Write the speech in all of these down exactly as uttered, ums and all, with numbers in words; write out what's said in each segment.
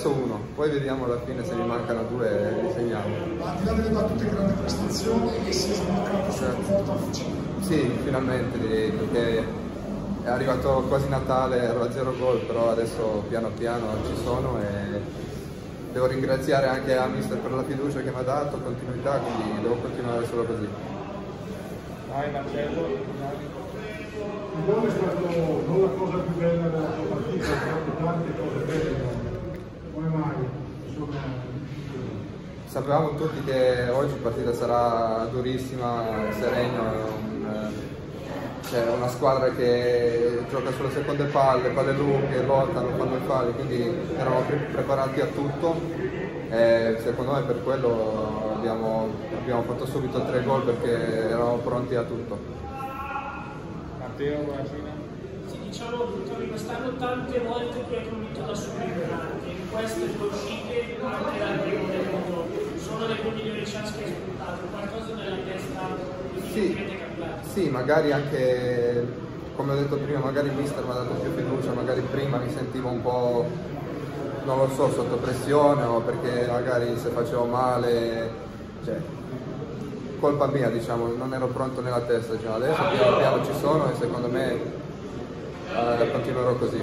adesso uno, poi vediamo alla fine se mi mancano due e li segniamo. Al di là delle battute, grande prestazione e si è sbloccato sotto porta ufficiale. Sì, finalmente direi, perché è arrivato quasi Natale, ero a zero gol, però adesso piano piano ci sono e devo ringraziare anche a mister per la fiducia che mi ha dato, continuità, quindi devo continuare solo così. Vai Marcello. Il gol è stato non la cosa più bella della tua partita, ha fatto tante cose belle. Come mai? Insomma, sapevamo tutti che oggi la partita sarà durissima, Seregno è un, c'è una squadra che gioca sulle seconde palle, palle lunghe, lottano, fanno i falli, quindi eravamo pre preparati a tutto e secondo me per quello abbiamo, abbiamo fatto subito tre gol perché eravamo pronti a tutto. Matteo, Marcina? Sì, diciamo che quest'anno tante volte tu hai convinto da subito, anche in queste due uscite, anche dal primo tempo, sono le due migliori chance che hai sfruttato, qualcosa nella testa sì, è cambiato. Sì, magari anche, come ho detto prima, magari il mister mi ha dato più fiducia, magari prima mi sentivo un po', non lo so, sotto pressione o perché magari se facevo male, cioè, colpa mia, diciamo, non ero pronto nella testa, diciamo. Adesso piano piano ci sono e secondo me eh, continuerò così.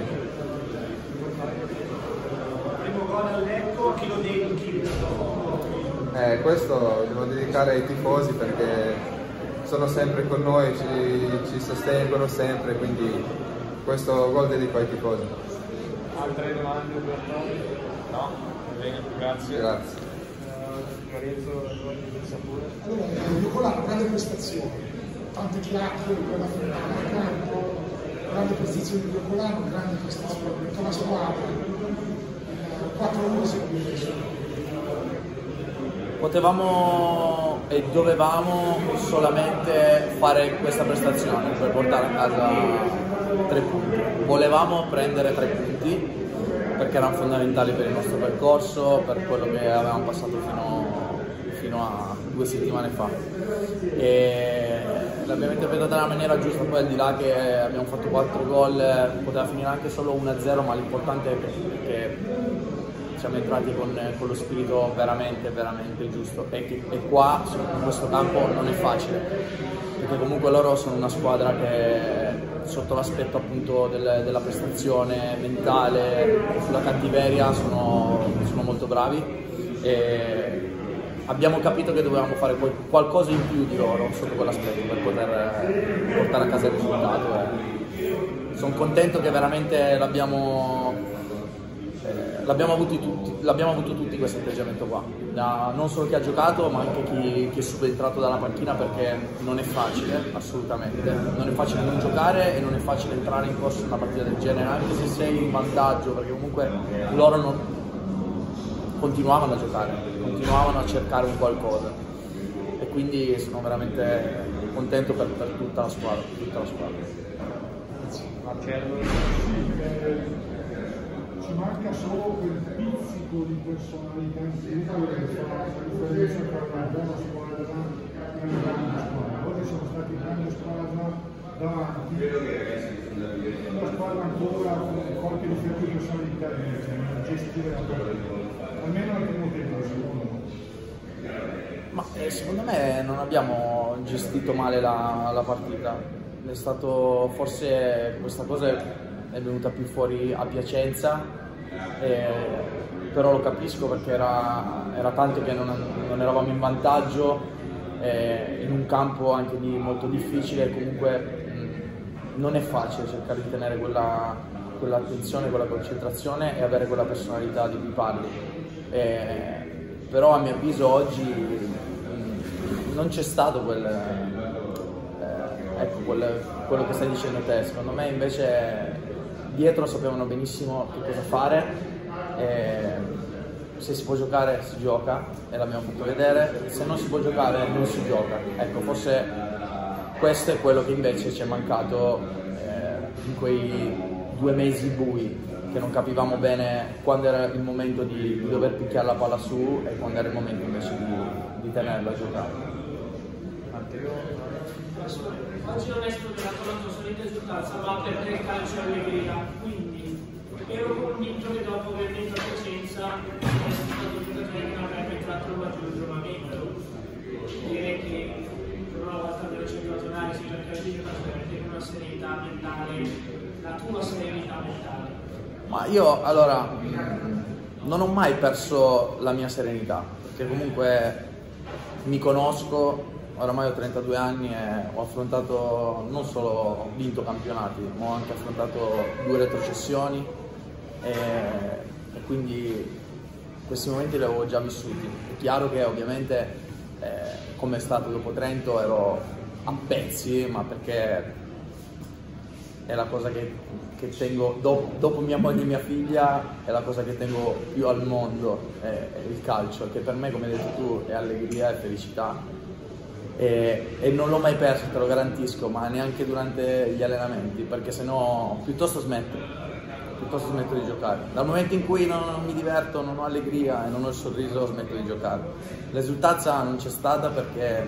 Primo gol al Lecco, chi lo dedichi? Eh, questo devo dedicare ai tifosi perché sono sempre con noi, ci, ci sostengono sempre, quindi questo gol dedico ai tifosi. Altre domande per noi? No? Va bene, grazie. Grazie. Lorenzo, Sapore. Allora, il Biocolano, grande prestazione, tante chiacchiere, quella finale a campo, grande prestazione di Biocolano, grande prestazione di tutta la squadra, quattro uno seguito. Potevamo e dovevamo solamente fare questa prestazione per portare a casa tre punti. Volevamo prendere tre punti perché erano fondamentali per il nostro percorso, per quello che avevamo passato fino, fino a due settimane fa. E l'abbiamo interpretata nella maniera giusta, poi al di là che abbiamo fatto quattro gol, poteva finire anche solo uno a zero, ma l'importante è che siamo entrati con, con lo spirito veramente, veramente giusto e, che, e qua in questo campo non è facile, perché comunque loro sono una squadra che sotto l'aspetto appunto del, della prestazione mentale, sulla cattiveria sono, sono molto bravi e abbiamo capito che dovevamo fare qualcosa in più di loro sotto quell'aspetto per poter portare a casa il risultato. Sono contento che veramente l'abbiamo L'abbiamo avuto tutti, l'abbiamo avuto tutti questo atteggiamento qua, non solo chi ha giocato ma anche chi, chi è subentrato dalla panchina, perché non è facile, assolutamente, non è facile non giocare e non è facile entrare in corso in una partita del genere, anche se sei in vantaggio, perché comunque loro non, continuavano a giocare, continuavano a cercare un qualcosa e quindi sono veramente contento per, per tutta la squadra, per tutta la squadra. Marcello. Ci manca solo quel pizzico di personalità in più che fa la differenza tra una buona squadra e una grande squadra. Oggi sono stati grande squadra davanti, una squadra ancora con qualche difetto di personalità nel gestire la partita, almeno nel primo tempo secondo me. Ma eh, secondo me non abbiamo gestito male la, la partita, è stato, forse questa cosa è venuta più fuori a Piacenza, eh, però lo capisco perché era, era tanto che non, non eravamo in vantaggio, eh, in un campo anche di, molto difficile, comunque mh, non è facile cercare di tenere quella, quell'attenzione, quella concentrazione e avere quella personalità di cui parli, eh, però a mio avviso oggi mh, non c'è stato quel, eh, ecco, quel, quello che stai dicendo te. Secondo me invece dietro sapevano benissimo che cosa fare, e se si può giocare si gioca e l'abbiamo fatto vedere, se non si può giocare non si gioca. Ecco, forse questo è quello che invece ci è mancato eh, in quei due mesi bui, che non capivamo bene quando era il momento di, di dover picchiare la palla su e quando era il momento invece di, di tenerla a giocare. Oggi non è sfruttato la tua solita esultanza, ma per te il calcio e allegria, quindi ero convinto che dopo aver vinto a Piacenza serenità mentale, la tua serenità mentale? Ma io, allora, non ho mai perso la mia serenità, perché comunque mi conosco, oramai ho trentadue anni e ho affrontato, non solo ho vinto campionati, ma ho anche affrontato due retrocessioni e, e quindi questi momenti li avevo già vissuti. È chiaro che ovviamente, eh, come è stato dopo Trento, ero a pezzi, ma perché è la cosa che, che tengo, dopo, dopo mia moglie e mia figlia, è la cosa che tengo più al mondo, è, è il calcio, che per me, come hai detto tu, è allegria e felicità. E, e non l'ho mai perso, te lo garantisco, ma neanche durante gli allenamenti, perché sennò piuttosto smetto, piuttosto smetto di giocare. Dal momento in cui non, non mi diverto, non ho allegria e non ho il sorriso, smetto di giocare. L'esultanza non c'è stata perché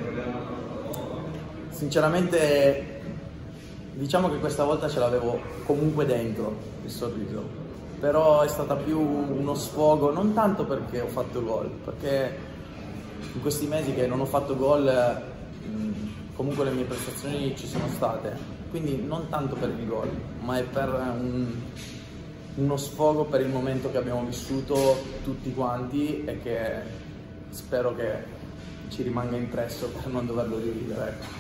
sinceramente diciamo che questa volta ce l'avevo comunque dentro il sorriso, però è stata più uno sfogo, non tanto perché ho fatto gol, perché in questi mesi che non ho fatto gol comunque le mie prestazioni ci sono state, quindi non tanto per il gol, ma è per un, uno sfogo per il momento che abbiamo vissuto tutti quanti e che spero che ci rimanga impresso per non doverlo rivivere. Ecco.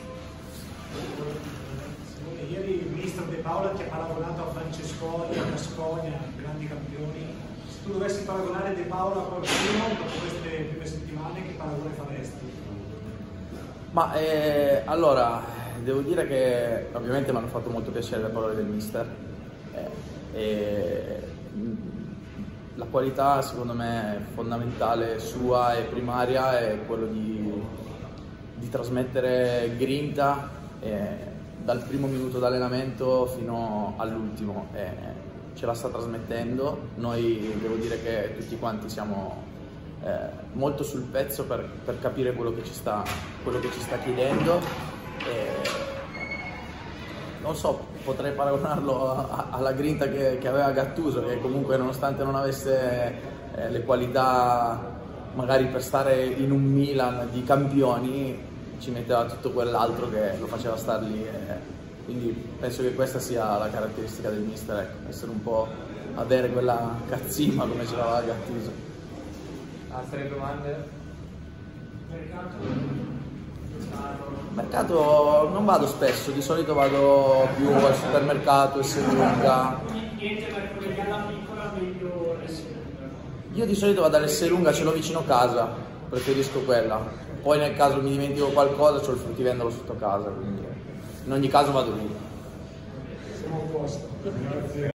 Ieri il mister De Paola ti ha paragonato a Francescoli, a Gasconia, grandi campioni. Se tu dovessi paragonare De Paola a qualcuno dopo queste prime settimane, che paragone faresti? Ma eh, allora, devo dire che ovviamente mi hanno fatto molto piacere le parole del mister. Eh, e, la qualità secondo me fondamentale sua e primaria è quello di, di trasmettere grinta eh, dal primo minuto d'allenamento fino all'ultimo. Eh, ce la sta trasmettendo. Noi devo dire che tutti quanti siamo eh, molto sul pezzo per, per capire quello che ci sta, quello che ci sta chiedendo. Eh, non so, potrei paragonarlo a, a, alla grinta che, che aveva Gattuso, che comunque nonostante non avesse eh, le qualità magari per stare in un Milan di campioni, ci metteva tutto quell'altro che lo faceva star lì. E quindi penso che questa sia la caratteristica del mister, ecco, essere un po', avere quella cazzima come ce l'aveva Gattuso. Altre domande? Mercato? Mercato non vado spesso, di solito vado più al supermercato, Esselunga. Niente per collegare la piccola, meglio Esselunga. Io di solito vado all'Esselunga, ce l'ho vicino casa, preferisco quella. Poi nel caso mi dimentico qualcosa, c'ho il fruttivendolo sotto casa, quindi in ogni caso vado lì. Siamo a posto. Grazie.